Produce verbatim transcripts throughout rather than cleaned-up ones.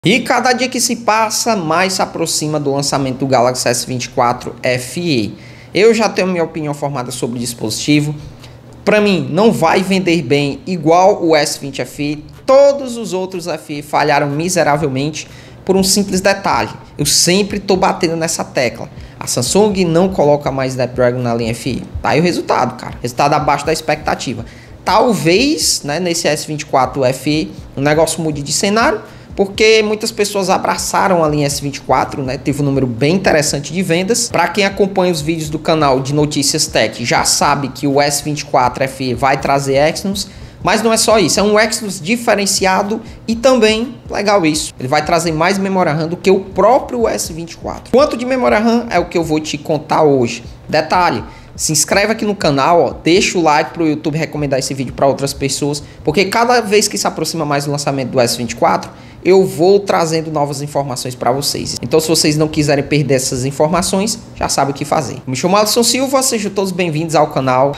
E cada dia que se passa, mais se aproxima do lançamento do Galaxy S vinte e quatro F E. Eu já tenho minha opinião formada sobre o dispositivo. Para mim, não vai vender bem igual o S vinte F E. Todos os outros F E falharam miseravelmente por um simples detalhe. Eu sempre estou batendo nessa tecla. A Samsung não coloca mais Snapdragon na linha F E. Tá aí o resultado, cara. Resultado abaixo da expectativa. Talvez, né, nesse S vinte e quatro F E, o negócio mude de cenário, porque muitas pessoas abraçaram a linha S vinte e quatro, né? Teve um número bem interessante de vendas. Para quem acompanha os vídeos do canal de Notícias Tech, já sabe que o S vinte e quatro F E vai trazer Exynos, mas não é só isso, é um Exynos diferenciado e também, legal isso, ele vai trazer mais memória RAM do que o próprio S vinte e quatro. Quanto de memória RAM é o que eu vou te contar hoje. Detalhe, se inscreve aqui no canal, ó, deixa o like para o YouTube recomendar esse vídeo para outras pessoas, porque cada vez que se aproxima mais do lançamento do S vinte e quatro, eu vou trazendo novas informações para vocês. Então, se vocês não quiserem perder essas informações, já sabem o que fazer. Me chamo Alisson Silva, sejam todos bem-vindos ao canal.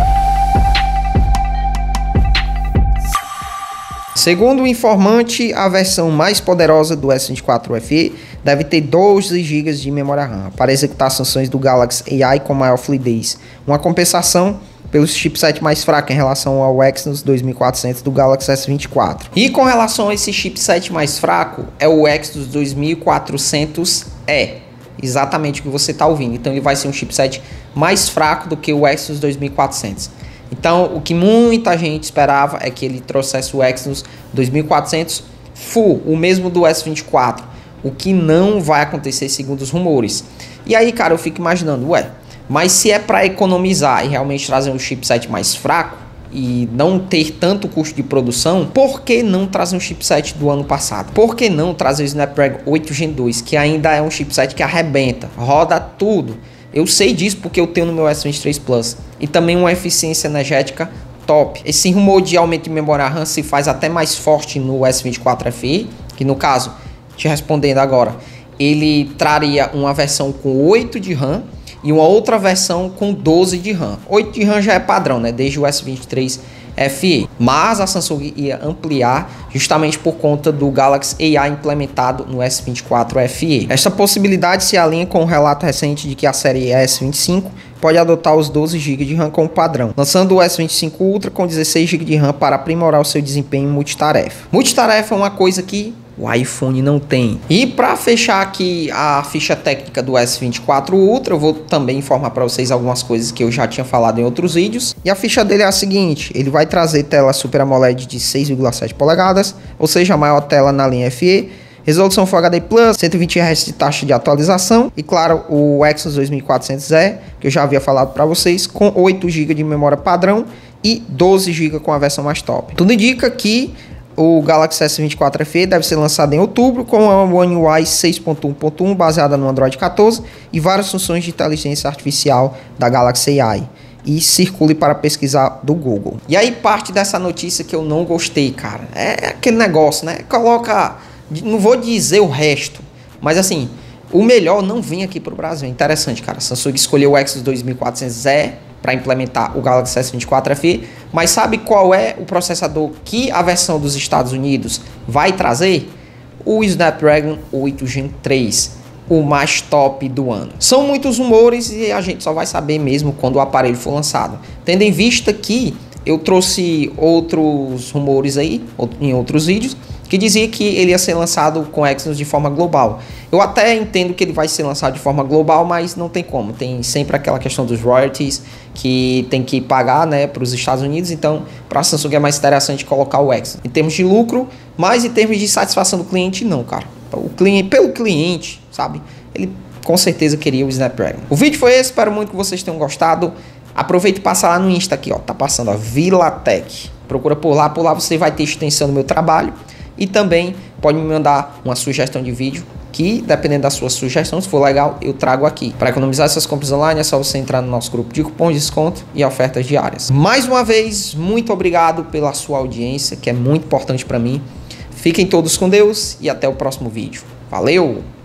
Segundo o informante, a versão mais poderosa do S vinte e quatro F E deve ter doze gigas de memória RAM para executar as funções do Galaxy A I com maior fluidez. Uma compensação pelo chipset mais fraco em relação ao Exynos dois mil e quatrocentos do Galaxy S vinte e quatro. E com relação a esse chipset mais fraco, é o Exynos dois mil e quatrocentos E. Exatamente o que você está ouvindo. Então ele vai ser um chipset mais fraco do que o Exynos dois mil e quatrocentos. Então o que muita gente esperava é que ele trouxesse o Exynos dois mil e quatrocentos Full, o mesmo do S vinte e quatro. O que não vai acontecer segundo os rumores. E aí, cara, eu fico imaginando, ué, mas se é para economizar e realmente trazer um chipset mais fraco e não ter tanto custo de produção, por que não trazer um chipset do ano passado? Por que não trazer o Snapdragon oito Gen dois, que ainda é um chipset que arrebenta, roda tudo? Eu sei disso porque eu tenho no meu S vinte e três Plus. E também uma eficiência energética top. Esse rumor de aumento de memória RAM se faz até mais forte no S vinte e quatro F E, que no caso, te respondendo agora, ele traria uma versão com oito de RAM e uma outra versão com doze de RAM. oito de RAM já é padrão, né? Desde o S vinte e três F E. Mas a Samsung ia ampliar justamente por conta do Galaxy A I implementado no S vinte e quatro F E. Esta possibilidade se alinha com o relato recente de que a série S vinte e cinco pode adotar os doze gigas de RAM como padrão, lançando o S vinte e cinco Ultra com dezesseis gigas de RAM para aprimorar o seu desempenho multitarefa. Multitarefa é uma coisa que o iPhone não tem. E para fechar aqui a ficha técnica do S vinte e quatro Ultra, eu vou também informar para vocês algumas coisas que eu já tinha falado em outros vídeos. E a ficha dele é a seguinte: ele vai trazer tela Super AMOLED de seis vírgula sete polegadas, ou seja, a maior tela na linha F E, resolução Full H D Plus, cento e vinte hertz de taxa de atualização e, claro, o Exynos dois mil e quatrocentos E, que eu já havia falado para vocês, com oito gigas de memória padrão e doze gigas com a versão mais top. Tudo indica que o Galaxy S vinte e quatro F E deve ser lançado em outubro com a One U I seis ponto um ponto um baseada no Android quatorze e várias funções de inteligência artificial da Galaxy A I. E circule para pesquisar do Google. E aí parte dessa notícia que eu não gostei, cara. É aquele negócio, né? Coloca, não vou dizer o resto, mas assim, o melhor não vem aqui para o Brasil. É interessante, cara. A Samsung escolheu o Exynos dois mil e quatrocentos E para implementar o Galaxy S vinte e quatro F E, mas sabe qual é o processador que a versão dos Estados Unidos vai trazer? O Snapdragon oito Gen três, o mais top do ano. São muitos rumores e a gente só vai saber mesmo quando o aparelho for lançado. Tendo em vista que eu trouxe outros rumores aí, em outros vídeos, que dizia que ele ia ser lançado com Exynos de forma global. Eu até entendo que ele vai ser lançado de forma global, mas não tem como. Tem sempre aquela questão dos royalties que tem que pagar, né, para os Estados Unidos. Então, para a Samsung é mais interessante colocar o Exynos em termos de lucro, mas em termos de satisfação do cliente, não, cara. O cliente, pelo cliente, sabe? Ele com certeza queria o Snapdragon. O vídeo foi esse, espero muito que vocês tenham gostado. Aproveita e passa lá no Insta aqui, ó. Tá passando a VilaTech. Procura por lá, por lá você vai ter extensão do meu trabalho. E também pode me mandar uma sugestão de vídeo que, dependendo da sua sugestão, se for legal, eu trago aqui. Para economizar essas compras online, é só você entrar no nosso grupo de cupons de desconto e ofertas diárias. Mais uma vez, muito obrigado pela sua audiência, que é muito importante para mim. Fiquem todos com Deus e até o próximo vídeo. Valeu!